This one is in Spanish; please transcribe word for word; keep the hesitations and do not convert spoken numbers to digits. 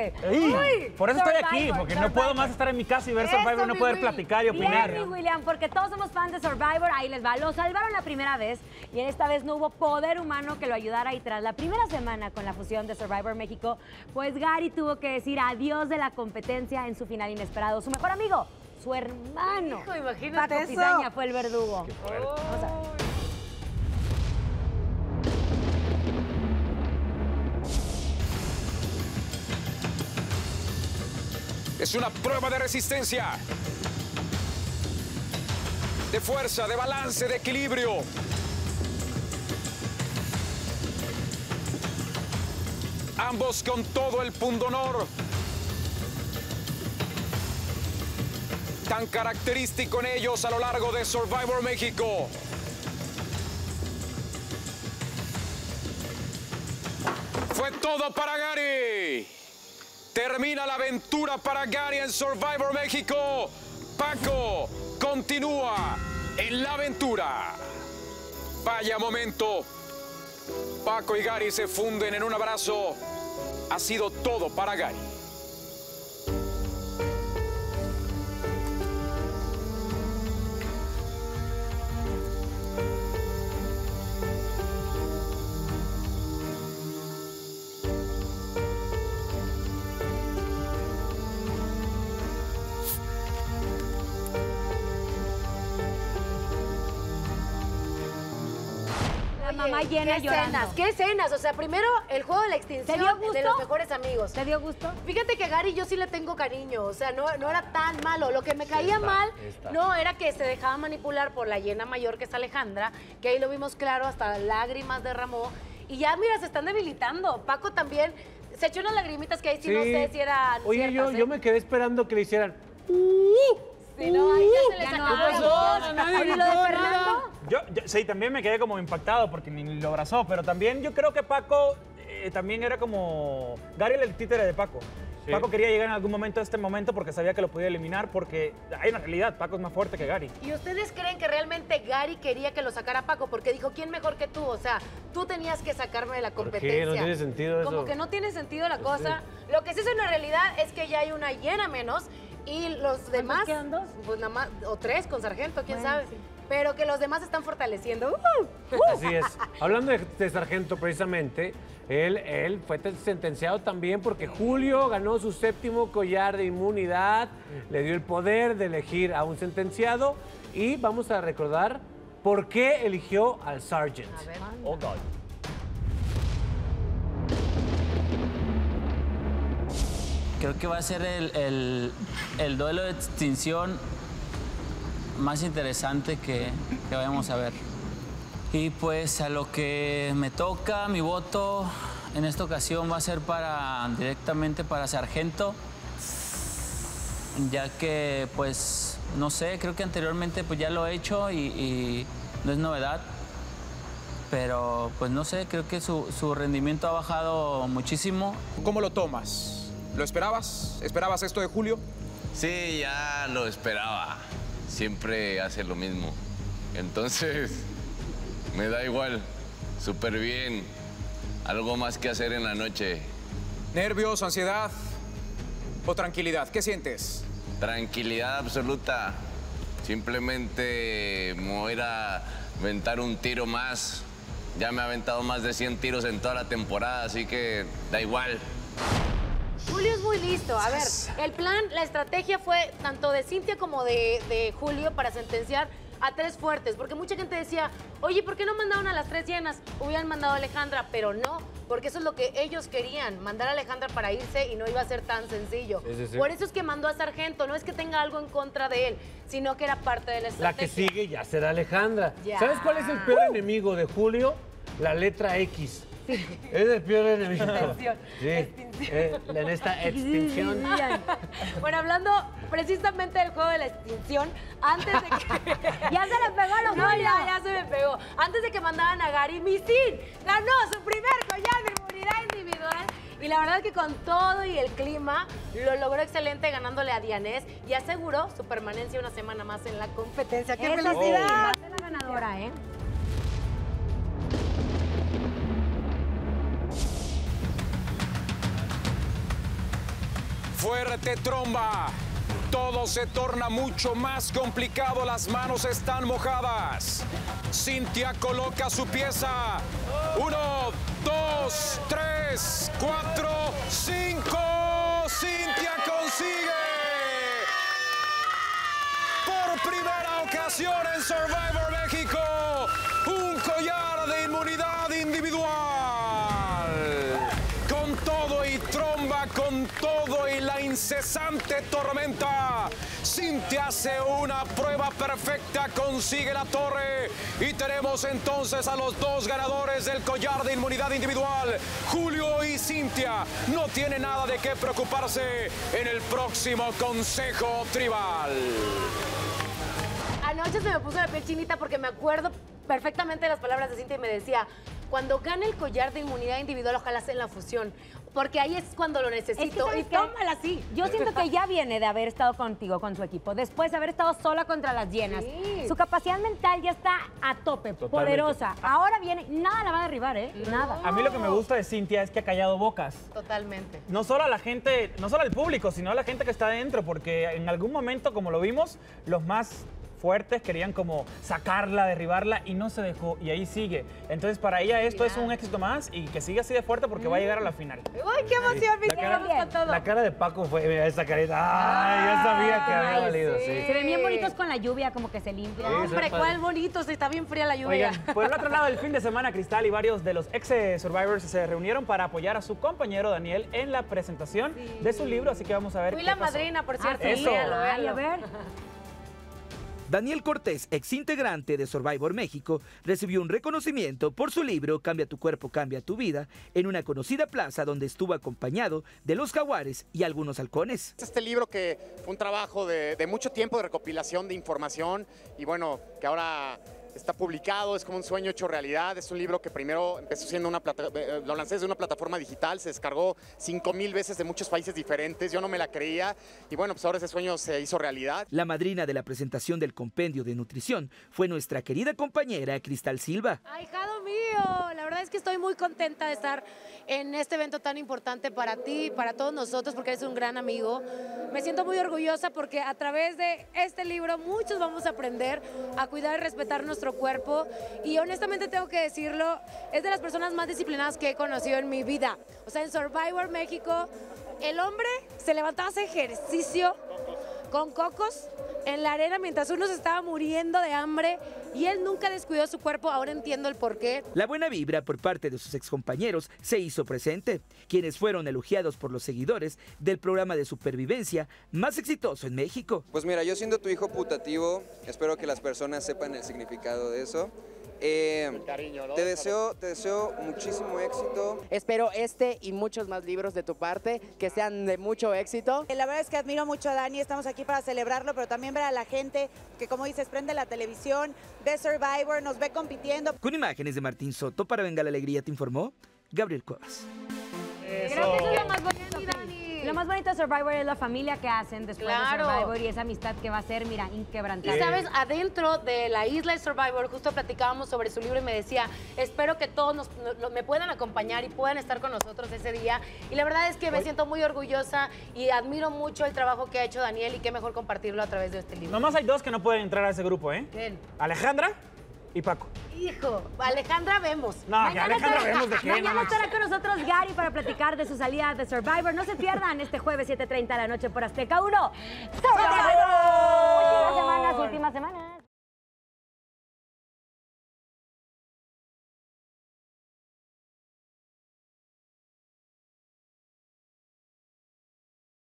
Jorge. Uy, por eso Survivor, estoy aquí, porque Survivor. no puedo más estar en mi casa y ver Survivor, Eso, no mi poder Willy. platicar y opinar. Bien, mi William, porque todos somos fans de Survivor. Ahí les va. Lo salvaron la primera vez y en esta vez no hubo poder humano que lo ayudara. Y tras la primera semana con la fusión de Survivor México, pues Gary tuvo que decir adiós de la competencia en su final inesperado. Su mejor amigo, su hermano. Hijo, imagínate Paco eso. Pizaña fue el verdugo. Vamos a ver. Es una prueba de resistencia, de fuerza, de balance, de equilibrio. Ambos con todo el pundonor tan característico en ellos a lo largo de Survivor México. Fue todo para Gary. Termina la aventura para Gary en Survivor México. Paco continúa en la aventura. Vaya momento. Paco y Gary se funden en un abrazo. Ha sido todo para Gary. Mamá llena ¿Qué llorando. escenas? ¿Qué escenas? O sea, primero el juego de la extinción ¿Te dio gusto? de los mejores amigos. ¿Te dio gusto? Fíjate que Gary yo sí le tengo cariño, o sea, no, no era tan malo. Lo que me caía Está, mal, está. no, era que se dejaba manipular por la llena mayor que es Alejandra, que ahí lo vimos claro, hasta lágrimas derramó. Y ya, mira, se están debilitando. Paco también se echó unas lagrimitas que ahí sí, no sé si eran Oye, ciertas, yo, ¿eh? yo me quedé esperando que le hicieran... Sí, no, ahí ya se les Ya no, acabó la no, voz. no, Oye, lo de Fernando. Yo, yo- sí, también me quedé como impactado porque ni lo abrazó, pero también yo creo que Paco eh, también era como... Gary era el títere de Paco. Sí. Paco quería llegar en algún momento a este momento porque sabía que lo podía eliminar porque hay una realidad, Paco es más fuerte que Gary. ¿Y ustedes creen que realmente Gary quería que lo sacara Paco? Porque dijo, ¿quién mejor que tú? O sea, tú tenías que sacarme de la ¿Por qué? competencia. No tiene sentido eso. Como que no tiene sentido la Pues cosa. Lo que sí es una realidad es que ya hay una llena menos y los demás... quedan dos? Pues nada más, o tres con Sargento, quién Bueno, sabe. sí. Pero que los demás están fortaleciendo. ¡Uh! Así es. Hablando de, de Sargento, precisamente, él, él fue sentenciado también porque Julio ganó su séptimo collar de inmunidad, le dio el poder de elegir a un sentenciado y vamos a recordar por qué eligió al Sargent. A ver. Oh, God. Creo que va a ser el, el- el duelo de extinción más interesante que, que vayamos a ver. Y pues a lo que me toca, mi voto en esta ocasión va a ser para directamente para Sargento, ya que pues no sé, creo que anteriormente pues ya lo he hecho y, y no es novedad. Pero pues no sé, creo que su, su rendimiento ha bajado muchísimo. ¿Cómo lo tomas? ¿Lo esperabas? ¿Esperabas esto de Julio? Sí, ya lo esperaba. Siempre hace lo mismo. Entonces, me da igual. Súper bien. Algo más que hacer en la noche. ¿Nervios, ansiedad o tranquilidad? ¿Qué sientes? Tranquilidad absoluta. Simplemente me voy a ir a aventar un tiro más. Ya me ha aventado más de cien tiros en toda la temporada, así que da igual. Julio es muy listo. A ver, el plan, la estrategia fue tanto de Cintia como de, de Julio para sentenciar a tres fuertes. Porque mucha gente decía, oye, ¿por qué no mandaron a las tres llenas? Hubieran mandado a Alejandra, pero no, porque eso es lo que ellos querían, mandar a Alejandra para irse y no iba a ser tan sencillo. Sí, sí, sí. Por eso es que mandó a Sargento. No es que tenga algo en contra de él, sino que era parte de la La estrategia. que sigue ya será Alejandra. Ya. ¿Sabes cuál es el peor enemigo de Julio? La letra X. Es el peor enemigo. Extinción. Sí, Extinción. eh, en esta extinción. Bueno, hablando precisamente del juego de la extinción, antes de que... Ya se le pegó a los No, Julio. ya, ya se me pegó. Antes de que mandaran a Gary, Misin ganó su primer collar de inmunidad individual. Y la verdad es que con todo y el clima lo logró excelente ganándole a Dianés y aseguró su permanencia una semana más en la competencia. ¡Qué Eso sí, felicidad! va a ser la ganadora, ¿eh? Fuerte tromba. Todo se torna mucho más complicado. Las manos están mojadas. Cintia coloca su pieza. Uno, dos, tres, cuatro, cinco. Cintia consigue por primera ocasión en Survivor México un collar de inmunidad individual. Con todo y tromba, con todo y la incesante tormenta, Cintia hace una prueba perfecta, consigue la torre y tenemos entonces a los dos ganadores del collar de inmunidad individual. Julio y Cintia no tienen nada de qué preocuparse en el próximo Consejo Tribal. Anoche se me puso la piel chinita porque me acuerdo perfectamente de las palabras de Cintia y me decía, cuando gane el collar de inmunidad individual, ojalá sea en la fusión, porque ahí es cuando lo necesito. Es que, y qué? tómala así. Yo siento que ya viene de haber estado contigo, con su equipo, después de haber estado sola contra las llenas. Sí. Su capacidad mental ya está a tope, Totalmente. poderosa. Ahora viene, nada la va a derribar, ¿eh? Nada. A mí lo que me gusta de Cintia es que ha callado bocas. Totalmente. No solo a la gente, no solo al público, sino a la gente que está adentro, porque en algún momento, como lo vimos, los más fuertes querían como sacarla, derribarla y no se dejó y ahí sigue. Entonces para ella esto es un éxito más y que siga así de fuerte porque va a llegar a la final. ¡Ay, qué emoción! La Me cara, gusta todo. la cara de Paco fue, mira, esa carita. ¡Ay, yo sabía que había Ay, valido! sí. Sí. Se ven bien bonitos con la lluvia, como que se limpian. Sí, Hombre, se ve cuál padre. bonito, se está bien fría la lluvia. Oigan, por el otro lado del fin de semana, Cristal y varios de los ex eh, Survivors se reunieron para apoyar a su compañero Daniel en la presentación de su libro, así que vamos a ver Fui qué la pasó. madrina, por Ah, cierto. sí, Eso. Véanlo, Ay, véanlo. a ver. Daniel Cortés, ex integrante de Survivor México, recibió un reconocimiento por su libro Cambia tu cuerpo, cambia tu vida, en una conocida plaza donde estuvo acompañado de los jaguares y algunos halcones. Este libro que fue un trabajo de, de mucho tiempo de recopilación de información y bueno, que ahora está publicado, es como un sueño hecho realidad. Es un libro que primero empezó siendo una plata, eh, lo lancé desde una plataforma digital, se descargó cinco mil veces de muchos países diferentes, yo no me la creía y bueno, pues ahora ese sueño se hizo realidad. La madrina de la presentación del compendio de nutrición fue nuestra querida compañera Cristal Silva. ¡Ahijado mío! La verdad es que estoy muy contenta de estar en este evento tan importante para ti, para todos nosotros, porque eres un gran amigo. Me siento muy orgullosa porque a través de este libro muchos vamos a aprender a cuidar y respetar nuestro cuerpo y honestamente tengo que decirlo, es de las personas más disciplinadas que he conocido en mi vida. O sea, en Survivor México, el hombre se levantaba a hacer ejercicio con cocos en la arena mientras uno se estaba muriendo de hambre y él nunca descuidó su cuerpo. Ahora entiendo el porqué. La buena vibra por parte de sus excompañeros se hizo presente, quienes fueron elogiados por los seguidores del programa de supervivencia más exitoso en México. Pues mira, yo siendo tu hijo putativo, espero que las personas sepan el significado de eso. Eh, te deseo, te deseo muchísimo éxito. Espero este y muchos más libros de tu parte que sean de mucho éxito. La verdad es que admiro mucho a Dani, estamos aquí para celebrarlo, pero también ver a la gente que, como dices, prende la televisión, ve Survivor, nos ve compitiendo. Con imágenes de Martín Soto para Venga la Alegría, te informó Gabriel Cuevas. Creo que eso es lo más bonito, Dani. Lo más bonito de Survivor es la familia que hacen después Claro. de Survivor y esa amistad que va a ser, mira, Y inquebrantable. sabes, adentro de la isla de Survivor, justo platicábamos sobre su libro y me decía, espero que todos nos, no- me puedan acompañar y puedan estar con nosotros ese día. Y la verdad es que me siento muy orgullosa y admiro mucho el trabajo que ha hecho Daniel y qué mejor compartirlo a través de este libro. Nomás hay dos que no pueden entrar a ese grupo, ¿eh? ¿Quién? Alejandra y Paco. Hijo, Alejandra vemos. No, que Mañana Alejandra estará- vemos de qué, Mañana no más. estará con nosotros Gary para platicar de su salida de Survivor. No se pierdan este jueves siete treinta de la noche por Azteca uno. ¡Survivor! Última semana, última semana.